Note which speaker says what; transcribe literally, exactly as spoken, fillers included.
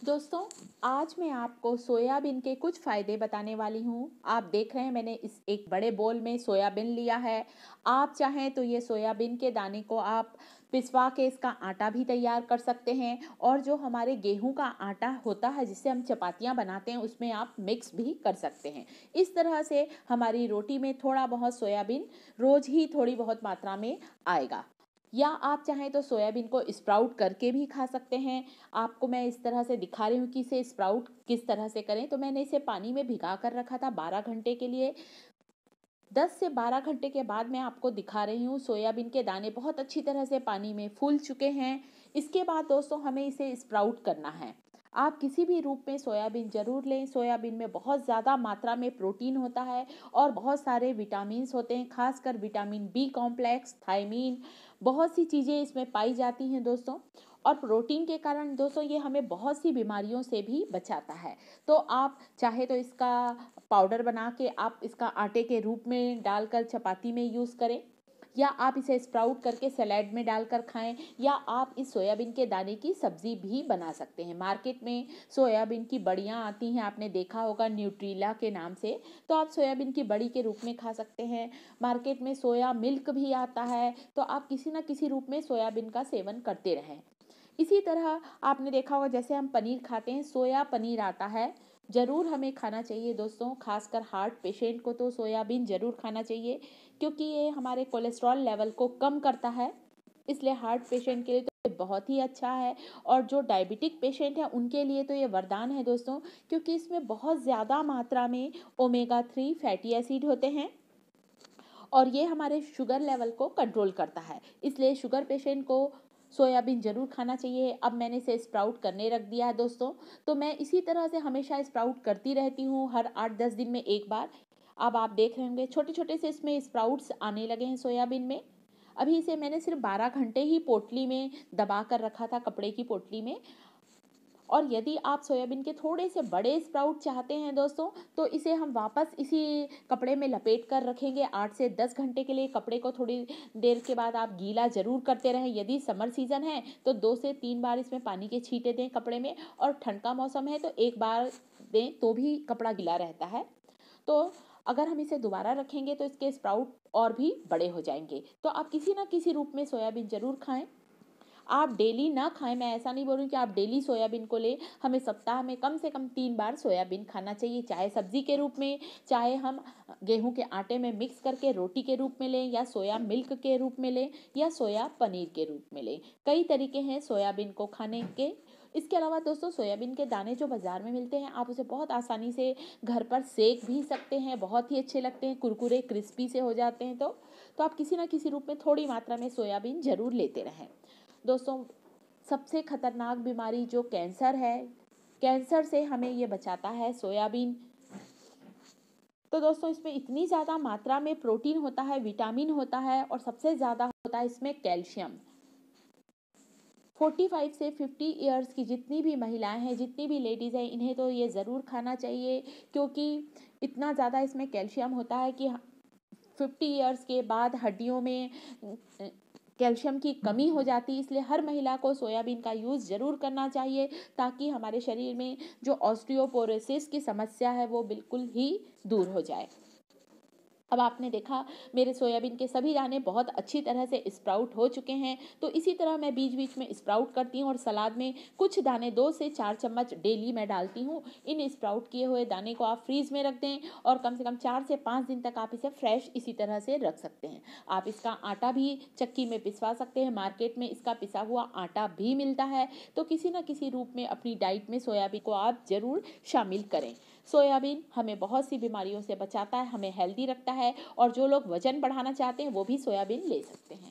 Speaker 1: दोस्तों, आज मैं आपको सोयाबीन के कुछ फ़ायदे बताने वाली हूँ। आप देख रहे हैं मैंने इस एक बड़े बोल में सोयाबीन लिया है। आप चाहें तो ये सोयाबीन के दाने को आप पिसवा के इसका आटा भी तैयार कर सकते हैं और जो हमारे गेहूं का आटा होता है जिससे हम चपातियाँ बनाते हैं उसमें आप मिक्स भी कर सकते हैं। इस तरह से हमारी रोटी में थोड़ा बहुत सोयाबीन रोज़ ही थोड़ी बहुत मात्रा में आएगा। या आप चाहें तो सोयाबीन को स्प्राउट करके भी खा सकते हैं। आपको मैं इस तरह से दिखा रही हूँ कि इसे स्प्राउट किस तरह से करें। तो मैंने इसे पानी में भिगा कर रखा था बारह घंटे के लिए। दस से बारह घंटे के बाद मैं आपको दिखा रही हूँ सोयाबीन के दाने बहुत अच्छी तरह से पानी में फूल चुके हैं। इसके बाद दोस्तों हमें इसे स्प्राउट करना है। आप किसी भी रूप में सोयाबीन जरूर लें। सोयाबीन में बहुत ज़्यादा मात्रा में प्रोटीन होता है और बहुत सारे विटामिन्स होते हैं, खासकर विटामिन बी कॉम्प्लेक्स, थायमीन, बहुत सी चीज़ें इसमें पाई जाती हैं दोस्तों। और प्रोटीन के कारण दोस्तों ये हमें बहुत सी बीमारियों से भी बचाता है। तो आप चाहे तो इसका पाउडर बना के आप इसका आटे के रूप में डालकर चपाती में यूज़ करें, या आप इसे स्प्राउट करके सलाद में डालकर खाएं, या आप इस सोयाबीन के दाने की सब्जी भी बना सकते हैं। मार्केट में सोयाबीन की बड़ियाँ आती हैं, आपने देखा होगा न्यूट्रीला के नाम से, तो आप सोयाबीन की बड़ी के रूप में खा सकते हैं। मार्केट में सोया मिल्क भी आता है, तो आप किसी न किसी रूप में सोयाबीन का सेवन करते रहें। इसी तरह आपने देखा होगा जैसे हम पनीर खाते हैं, सोया पनीर आता है, ज़रूर हमें खाना चाहिए दोस्तों। खासकर हार्ट पेशेंट को तो सोयाबीन ज़रूर खाना चाहिए क्योंकि ये हमारे कोलेस्ट्रॉल लेवल को कम करता है, इसलिए हार्ट पेशेंट के लिए तो ये बहुत ही अच्छा है। और जो डायबिटिक पेशेंट है उनके लिए तो ये वरदान है दोस्तों, क्योंकि इसमें बहुत ज़्यादा मात्रा में ओमेगा थ्री फैटी एसिड होते हैं और ये हमारे शुगर लेवल को कंट्रोल करता है। इसलिए शुगर पेशेंट को सोयाबीन ज़रूर खाना चाहिए। अब मैंने इसे स्प्राउट करने रख दिया है दोस्तों, तो मैं इसी तरह से हमेशा स्प्राउट करती रहती हूँ, हर आठ दस दिन में एक बार। अब आप देख रहे होंगे छोटे छोटे से इसमें स्प्राउट्स आने लगे हैं सोयाबीन में। अभी इसे मैंने सिर्फ बारह घंटे ही पोटली में दबा कर रखा था, कपड़े की पोटली में। और यदि आप सोयाबीन के थोड़े से बड़े स्प्राउट चाहते हैं दोस्तों, तो इसे हम वापस इसी कपड़े में लपेट कर रखेंगे आठ से दस घंटे के लिए। कपड़े को थोड़ी देर के बाद आप गीला ज़रूर करते रहें। यदि समर सीज़न है तो दो से तीन बार इसमें पानी के छींटे दें कपड़े में, और ठंड का मौसम है तो एक बार दें तो भी कपड़ा गीला रहता है। तो अगर हम इसे दोबारा रखेंगे तो इसके स्प्राउट और भी बड़े हो जाएंगे। तो आप किसी ना किसी रूप में सोयाबीन ज़रूर खाएं। आप डेली ना खाएं, मैं ऐसा नहीं बोल रही कि आप डेली सोयाबीन को लें। हमें सप्ताह में कम से कम तीन बार सोयाबीन खाना चाहिए, चाहे सब्जी के रूप में, चाहे हम गेहूं के आटे में मिक्स करके रोटी के रूप में लें, या सोया मिल्क के रूप में लें, या सोया पनीर के रूप में लें। कई तरीके हैं सोयाबीन को खाने के। इसके अलावा दोस्तों सोयाबीन के दाने जो बाज़ार में मिलते हैं, आप उसे बहुत आसानी से घर पर सेक भी सकते हैं, बहुत ही अच्छे लगते हैं, कुरकुरे क्रिस्पी से हो जाते हैं। तो तो आप किसी ना किसी रूप में थोड़ी मात्रा में सोयाबीन ज़रूर लेते रहें दोस्तों। सबसे खतरनाक बीमारी जो कैंसर है, कैंसर से हमें ये बचाता है सोयाबीन। तो दोस्तों इसमें इतनी ज़्यादा मात्रा में प्रोटीन होता है, विटामिन होता है, और सबसे ज़्यादा होता है इसमें कैल्शियम। पैंतालीस से पचास इयर्स की जितनी भी महिलाएं हैं, जितनी भी लेडीज़ हैं, इन्हें तो ये ज़रूर खाना चाहिए, क्योंकि इतना ज़्यादा इसमें कैल्शियम होता है कि पचास इयर्स के बाद हड्डियों में कैल्शियम की कमी हो जाती है। इसलिए हर महिला को सोयाबीन का यूज़ ज़रूर करना चाहिए, ताकि हमारे शरीर में जो ऑस्टियोपोरोसिस की समस्या है वो बिल्कुल ही दूर हो जाए। अब आपने देखा मेरे सोयाबीन के सभी दाने बहुत अच्छी तरह से स्प्राउट हो चुके हैं। तो इसी तरह मैं बीच बीच में स्प्राउट करती हूँ और सलाद में कुछ दाने दो से चार चम्मच डेली मैं डालती हूँ। इन स्प्राउट किए हुए दाने को आप फ्रीज में रख दें और कम से कम चार से पाँच दिन तक आप इसे फ्रेश इसी तरह से रख सकते हैं। आप इसका आटा भी चक्की में पिसवा सकते हैं, मार्केट में इसका पिसा हुआ आटा भी मिलता है। तो किसी न किसी रूप में अपनी डाइट में सोयाबीन को आप ज़रूर शामिल करें। सोयाबीन हमें बहुत सी बीमारियों से बचाता है, हमें हेल्दी रखता है, और जो लोग वजन बढ़ाना चाहते हैं वो भी सोयाबीन ले सकते हैं।